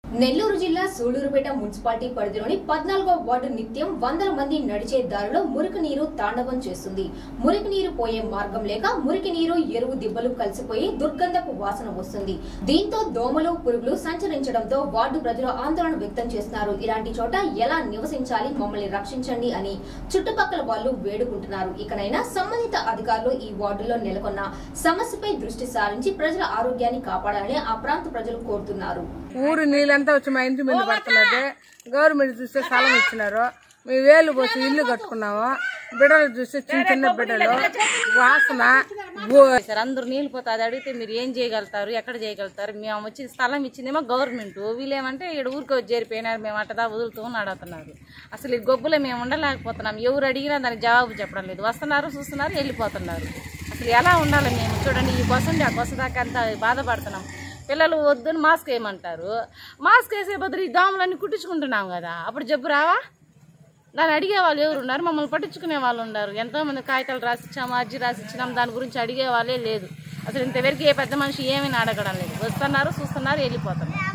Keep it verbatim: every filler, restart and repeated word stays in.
నెల్లూరు జిల్లా సూళ్లూరుపేట మున్సిపాలిటీ పరిధిలోని పద్నాలుగో వార్డు నిత్యం వందల మంది నడిచే దారిలో మురికి నీరు తాండవం చేస్తుంది. మురికి నీరు పోయే మార్గం లేక మురికి నీరు ఎరువు దిబ్బలు కలిసిపోయి దుర్గంధపు వాసన వస్తుంది. దీంతో దోమలు పురుగులు సంచరించడంతో వార్డు ప్రజలు ఆందోళన వ్యక్తం చేస్తున్నారు. ఇలాంటి చోట ఎలా నివసించాలి, మమ్మల్ని రక్షించండి అని చుట్టుపక్కల వాళ్ళు వేడుకుంటున్నారు. ఇకనైనా సంబంధిత అధికారులు ఈ వార్డులో నెలకొన్న సమస్యపై దృష్టి సారించి ప్రజల ఆరోగ్యాన్ని కాపాడాలని ఆ ప్రాంత ప్రజలు కోరుతున్నారు. ఊరు నీళ్ళంతా వచ్చి మా ఇంటి మీద పడుతున్నది. గవర్నమెంట్ చూస్తే స్థలం ఇచ్చినారు. మేము వేలు పోసి ఇల్లు కట్టుకున్నాము. బిడ్డలు చూస్తే చిన్న చిన్న బిడ్డలు వాసన సార్ అందరూ నీళ్ళు పోతే అది అడిగితే మీరు ఏం చేయగలుగుతారు, ఎక్కడ చేయగలుగుతారు? మేము వచ్చి స్థలం ఇచ్చిందేమో గవర్నమెంట్, వీళ్ళేమంటే ఇక్కడ ఊరికి వచ్చి చేరిపోయినారు, మేము అట్టదా వదులుతూ అడుగుతున్నారు. అసలు ఈ గొబ్బులో మేము ఉండలేకపోతున్నాం. ఎవరు అడిగినా దానికి జవాబు చెప్పడం లేదు. వస్తున్నారు, చూస్తున్నారు, వెళ్ళిపోతున్నారు. అసలు ఎలా ఉండాలి మేము? చూడండి, ఈ కోసం ఆ కోసం దాకా అంత బాధపడుతున్నాం. పిల్లలు వద్దని మాస్క్ వేయమంటారు. మాస్క్ వేసే బదులు ఈ దోమలన్నీ కుట్టించుకుంటున్నాం కదా, అప్పుడు జబ్బు రావా? దాన్ని అడిగే వాళ్ళు ఎవరు ఉన్నారు? మమ్మల్ని పట్టించుకునే వాళ్ళు ఉన్నారు. ఎంతోమంది కాగితాలు రాసిచ్చాము, అర్జీ రాసిచ్చినాం, దాని గురించి అడిగే వాళ్ళే లేదు. అసలు ఇంతవరకు ఏ పెద్ద మనిషి ఏమీ అడగడం లేదు. వస్తున్నారు, చూస్తున్నారు, వెళ్ళిపోతున్నారు.